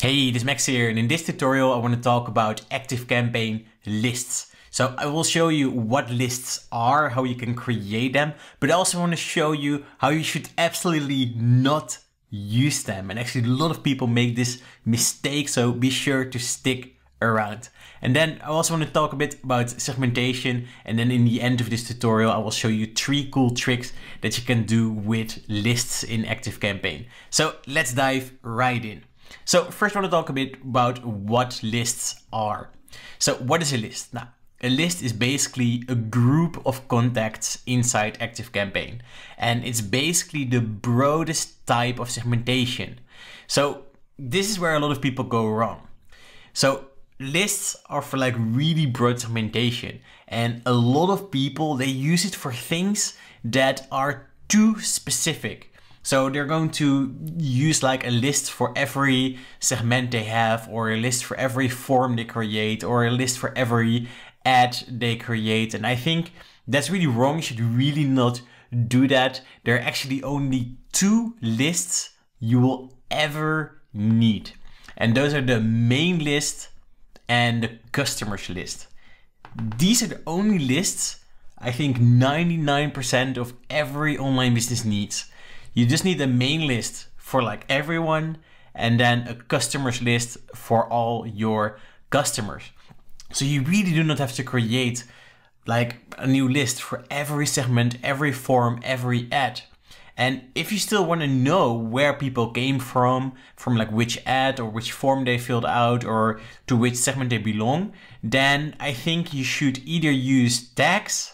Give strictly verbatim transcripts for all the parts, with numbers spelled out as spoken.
Hey, this is Max here, and in this tutorial I want to talk about ActiveCampaign lists. So I will show you what lists are, how you can create them, but I also want to show you how you should absolutely not use them. And actually a lot of people make this mistake, so be sure to stick around. And then I also want to talk a bit about segmentation, and then in the end of this tutorial I will show you three cool tricks that you can do with lists in ActiveCampaign. So let's dive right in. So first I want to talk a bit about what lists are. So what is a list? Now, a list is basically a group of contacts inside ActiveCampaign, and it's basically the broadest type of segmentation. So this is where a lot of people go wrong. So lists are for like really broad segmentation, and a lot of people, they use it for things that are too specific. So they're going to use like a list for every segment they have, or a list for every form they create, or a list for every ad they create. And I think that's really wrong. You should really not do that. There are actually only two lists you will ever need. And those are the main list and the customers list. These are the only lists I think ninety-nine percent of every online business needs. You just need a main list for like everyone, and then a customers list for all your customers. So you really do not have to create like a new list for every segment, every form, every ad. And if you still want to know where people came from, from like which ad or which form they filled out or to which segment they belong, then I think you should either use tags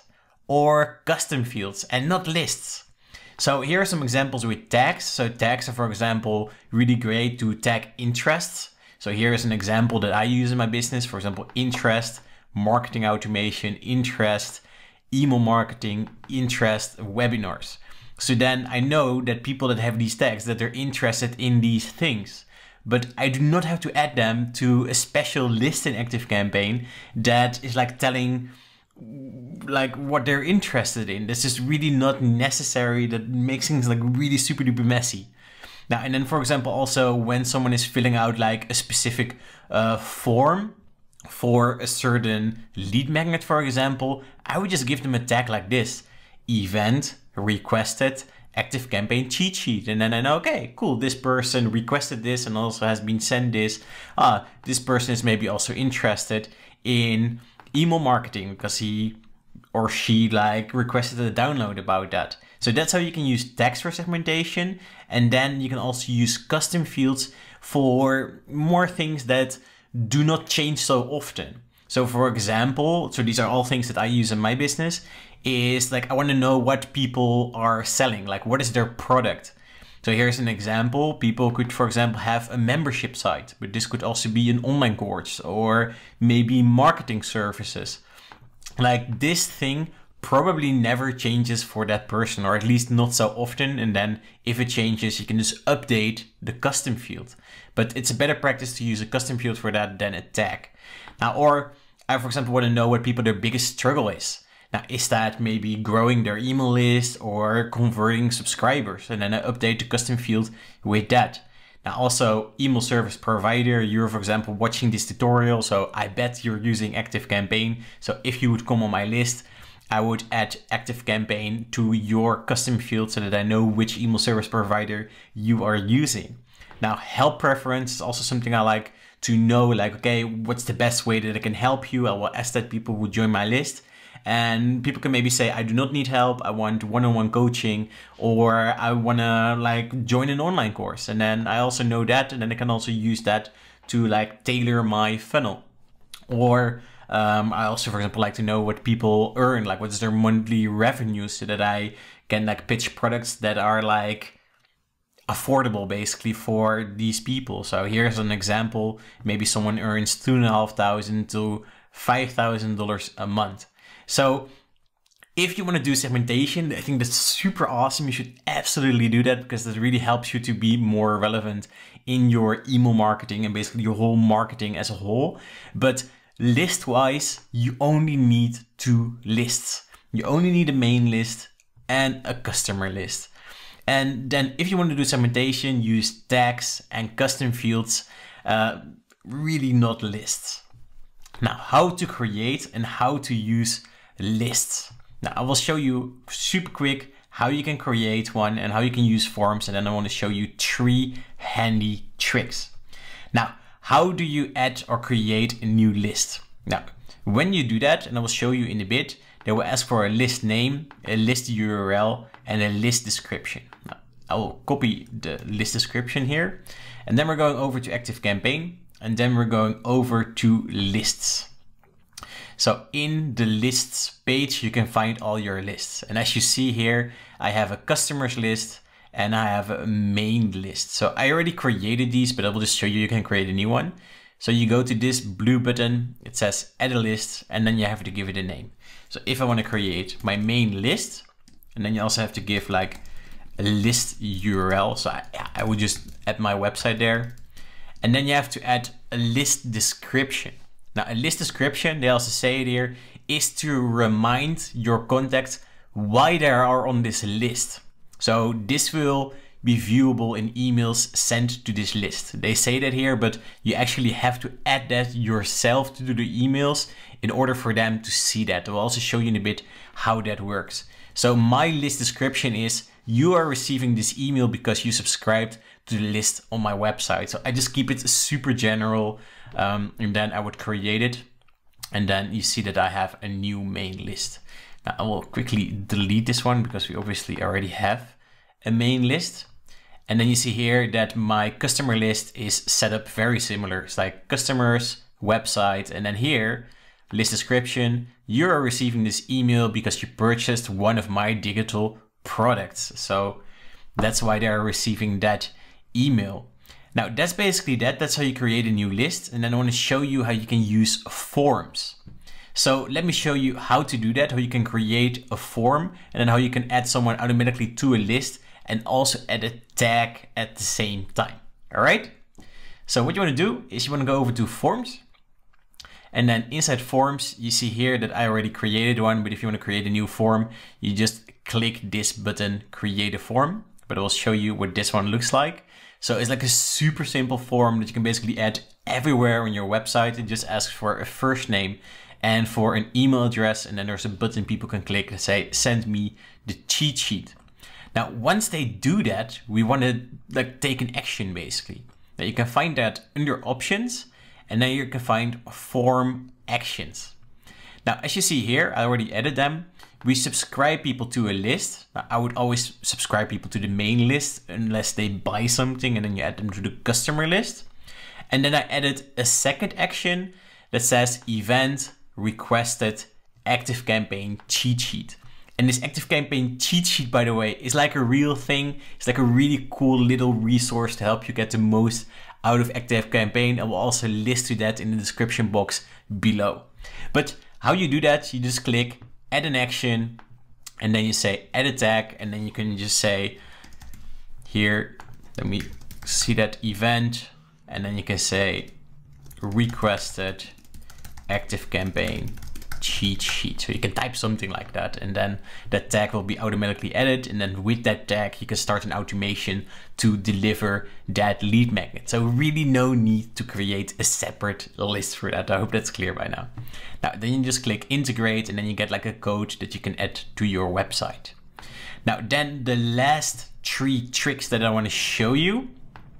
or custom fields and not lists. So here are some examples with tags. So tags are, for example, really great to tag interests. So here is an example that I use in my business. For example, interest, marketing automation, interest, email marketing, interest, webinars. So then I know that people that have these tags, that they're interested in these things. But I do not have to add them to a special list in ActiveCampaign that is like telling like what they're interested in. This is really not necessary. That makes things like really super duper messy. Now, and then for example, also when someone is filling out like a specific uh, form for a certain lead magnet, for example, I would just give them a tag like this: event requested ActiveCampaign cheat sheet. And then I know, okay, cool, this person requested this and also has been sent this. Ah, this person is maybe also interested in email marketing because he or she like requested a download about that. So that's how you can use tags for segmentation. And then you can also use custom fields for more things that do not change so often. So for example, so these are all things that I use in my business, is like I want to know what people are selling, like what is their product. So here's an example. People could, for example, have a membership site, but this could also be an online course or maybe marketing services. Like this thing probably never changes for that person, or at least not so often. And then if it changes, you can just update the custom field. But it's a better practice to use a custom field for that than a tag. Now, or I, for example, want to know what people their biggest struggle is. Now, is that maybe growing their email list or converting subscribers? And then I update the custom field with that. Now, also email service provider, you're, for example, watching this tutorial, so I bet you're using ActiveCampaign. So if you would come on my list, I would add ActiveCampaign to your custom field so that I know which email service provider you are using. Now, help preference is also something I like to know, like, okay, what's the best way that I can help you? I will ask that people would join my list. And people can maybe say, I do not need help, I want one-on-one coaching, or I want to like join an online course. And then I also know that, and then I can also use that to like tailor my funnel. Or um, I also, for example, like to know what people earn, like what is their monthly revenue, so that I can like pitch products that are like affordable basically for these people. So here's an example. Maybe someone earns two and a half thousand to five thousand dollars a month. So if you want to do segmentation, I think that's super awesome. You should absolutely do that because that really helps you to be more relevant in your email marketing and basically your whole marketing as a whole. But list-wise, you only need two lists. You only need a main list and a customer list. And then if you want to do segmentation, use tags and custom fields, uh, really not lists. Now, how to create and how to use lists. Now, I will show you super quick how you can create one and how you can use forms. And then I want to show you three handy tricks. Now, how do you add or create a new list? Now, when you do that, and I will show you in a bit, they will ask for a list name, a list U R L, and a list description. Now, I will copy the list description here, and then we're going over to ActiveCampaign, and then we're going over to lists. So in the lists page, you can find all your lists. And as you see here, I have a customers list and I have a main list. So I already created these, but I will just show you, you can create a new one. So you go to this blue button, it says add a list, and then you have to give it a name. So if I want to create my main list, and then you also have to give like a list U R L. So I, I would just add my website there. And then you have to add a list description. Now a list description, they also say it here, is to remind your contacts why they are on this list. So this will be viewable in emails sent to this list. They say that here, but you actually have to add that yourself to do the emails in order for them to see that. I'll also show you in a bit how that works. So my list description is, you are receiving this email because you subscribed to the list on my website. So I just keep it super general, um, and then I would create it. And then you see that I have a new main list. Now I will quickly delete this one because we obviously already have a main list. And then you see here that my customer list is set up very similar. It's like customers, website, and then here, list description, you are receiving this email because you purchased one of my digital products. So that's why they are receiving that email. Now that's basically that. That's how you create a new list. And then I want to show you how you can use forms. So let me show you how to do that, how you can create a form, and then how you can add someone automatically to a list and also add a tag at the same time. All right. So what you want to do is you want to go over to forms, and then inside forms, you see here that I already created one, but if you want to create a new form, you just click this button, create a form, but I will show you what this one looks like. So it's like a super simple form that you can basically add everywhere on your website. It just asks for a first name and for an email address. And then there's a button people can click and say, send me the cheat sheet. Now, once they do that, we want to like take an action basically. Now you can find that under options, and then you can find form actions. Now, as you see here, I already added them. We subscribe people to a list. Now, I would always subscribe people to the main list unless they buy something, and then you add them to the customer list. And then I added a second action that says event requested ActiveCampaign cheat sheet. And this ActiveCampaign cheat sheet, by the way, is like a real thing. It's like a really cool little resource to help you get the most out of ActiveCampaign. I will also list to that in the description box below. But how you do that, you just click add an action, and then you say add a tag, and then you can just say here, let me see that event, and then you can say requested ActiveCampaign cheat sheet. So you can type something like that, and then that tag will be automatically added, and then with that tag you can start an automation to deliver that lead magnet. So really no need to create a separate list for that. I hope that's clear by now. Now then you just click integrate, and then you get like a code that you can add to your website. Now then the last three tricks that I want to show you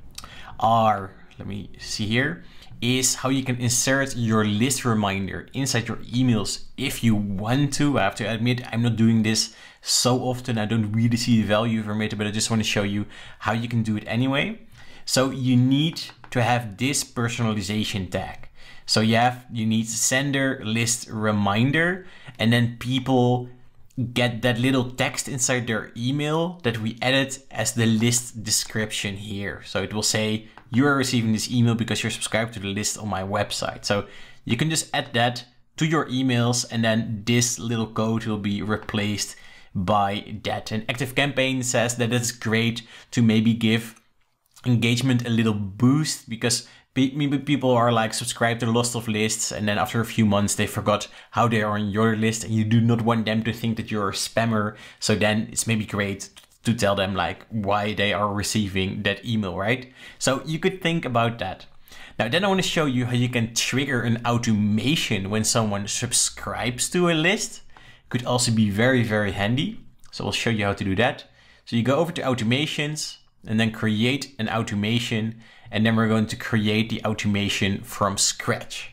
are, let me see here, is how you can insert your list reminder inside your emails if you want to. I have to admit, I'm not doing this so often. I don't really see the value from it, but I just want to show you how you can do it anyway. So you need to have this personalization tag. So you have, you need sender list reminder, and then people get that little text inside their email that we added as the list description here. So it will say, you are receiving this email because you're subscribed to the list on my website. So you can just add that to your emails, and then this little code will be replaced by that. And ActiveCampaign says that it's great to maybe give engagement a little boost, because maybe people are like subscribed to lots of lists, and then after a few months they forgot how they are on your list, and you do not want them to think that you're a spammer. So then it's maybe great to tell them like why they are receiving that email, right? So you could think about that. Now then I want to show you how you can trigger an automation when someone subscribes to a list. Could also be very, very handy. So I'll show you how to do that. So you go over to automations and then create an automation. And then we're going to create the automation from scratch.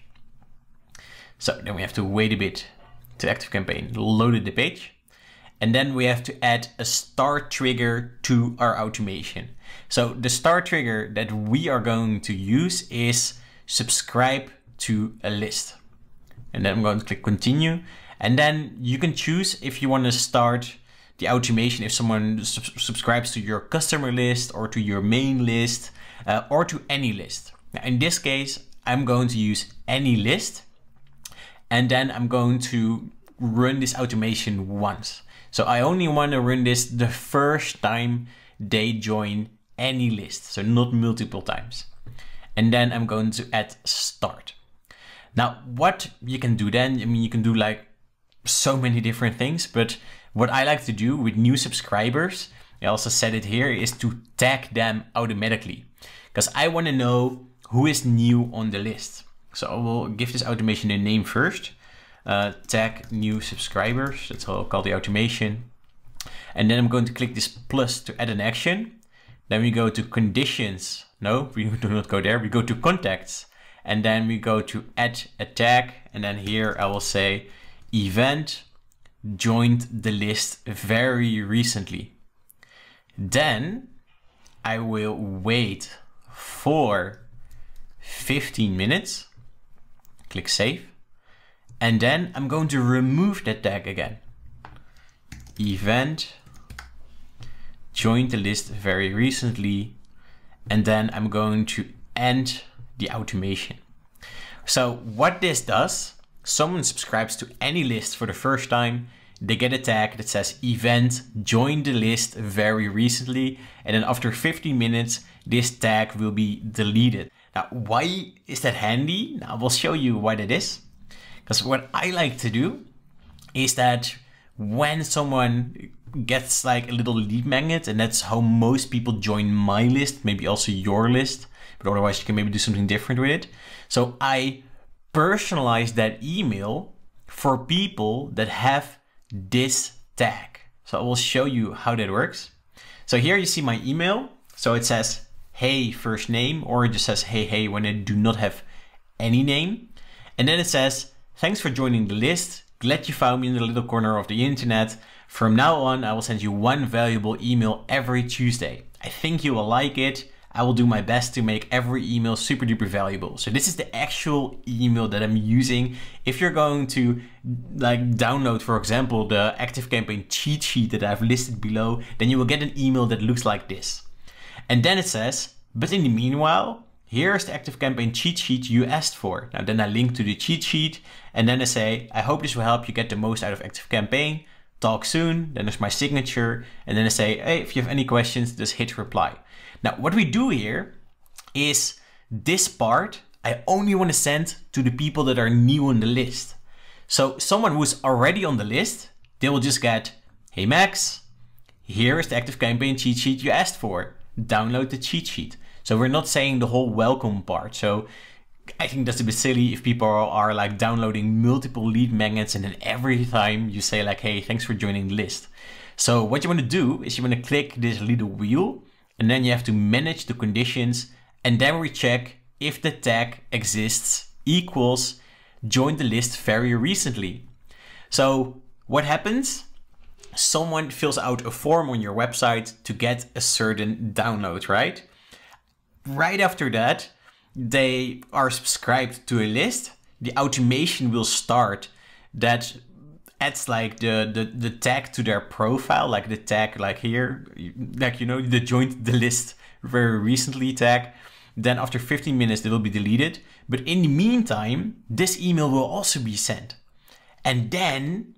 So then we have to wait a bit to ActiveCampaign loaded the page. And then we have to add a start trigger to our automation. So the start trigger that we are going to use is subscribe to a list. And then I'm going to click continue. And then you can choose if you want to start the automation if someone sub subscribes to your customer list or to your main list uh, or to any list. Now, in this case, I'm going to use any list. And then I'm going to run this automation once. So I only want to run this the first time they join any list, so not multiple times. And then I'm going to add start. Now, what you can do then, I mean, you can do like so many different things, but what I like to do with new subscribers, I also said it here, is to tag them automatically, because I want to know who is new on the list. So I will give this automation a name first. Uh, tag new subscribers, that's how I'll call the automation. And then I'm going to click this plus to add an action. Then we go to conditions. No, we do not go there. We go to contacts. And then we go to add a tag. And then here I will say event joined the list very recently. Then I will wait for fifteen minutes. Click save. And then I'm going to remove that tag again. Event joined the list very recently. And then I'm going to end the automation. So what this does, someone subscribes to any list for the first time, they get a tag that says event joined the list very recently. And then after fifteen minutes, this tag will be deleted. Now, why is that handy? Now, I will show you why that is. Because what I like to do is that when someone gets like a little lead magnet, and that's how most people join my list, maybe also your list, but otherwise you can maybe do something different with it. So I personalize that email for people that have this tag. So I will show you how that works. So here you see my email. So it says, hey, first name, or it just says, hey, hey, when I do not have any name. And then it says, thanks for joining the list. Glad you found me in the little corner of the internet. From now on, I will send you one valuable email every Tuesday. I think you will like it. I will do my best to make every email super duper valuable. So this is the actual email that I'm using. If you're going to like download, for example, the ActiveCampaign cheat sheet that I've listed below, then you will get an email that looks like this. And then it says, but in the meanwhile, here's the ActiveCampaign cheat sheet you asked for. Now then I link to the cheat sheet, and then I say, I hope this will help you get the most out of ActiveCampaign. Talk soon. Then there's my signature. And then I say, hey, if you have any questions, just hit reply. Now what we do here is this part, I only want to send to the people that are new on the list. So someone who's already on the list, they will just get, hey Max, here is the ActiveCampaign cheat sheet you asked for. Download the cheat sheet. So we're not saying the whole welcome part. So I think that's a bit silly if people are, are like downloading multiple lead magnets and then every time you say like, hey, thanks for joining the list. So what you want to do is you want to click this little wheel, and then you have to manage the conditions, and then we check if the tag exists equals joined the list very recently. So what happens? Someone fills out a form on your website to get a certain download, right? Right after that, they are subscribed to a list. The automation will start that adds like the, the, the tag to their profile, like the tag like here, like, you know, the joined the list very recently tag. Then after fifteen minutes, they will be deleted. But in the meantime, this email will also be sent. And then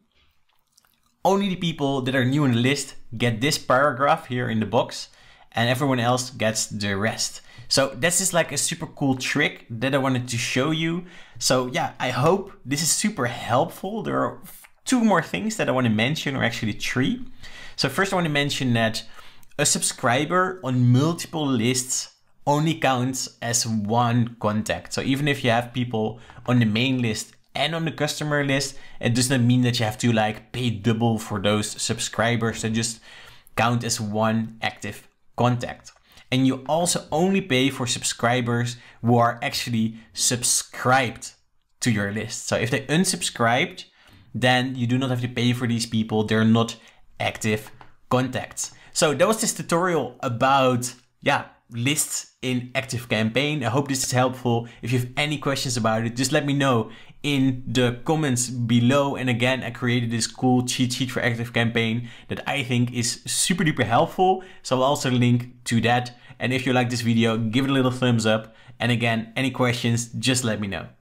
only the people that are new in the list get this paragraph here in the box, and everyone else gets the rest. So that's just like a super cool trick that I wanted to show you. So yeah, I hope this is super helpful. There are two more things that I want to mention, or actually three. So first I want to mention that A subscriber on multiple lists only counts as one contact. So even if you have people on the main list and on the customer list, it does not mean that you have to like pay double for those subscribers. They just count as one active contact. And you also only pay for subscribers who are actually subscribed to your list. So if they unsubscribed, then you do not have to pay for these people. They're not active contacts. So that was this tutorial about, yeah, lists in ActiveCampaign. I hope this is helpful. If you have any questions about it, just let me know in the comments below. And again, I created this cool cheat sheet for ActiveCampaign that I think is super duper helpful. So I'll also link to that. And if you like this video, give it a little thumbs up. And again, any questions, just let me know.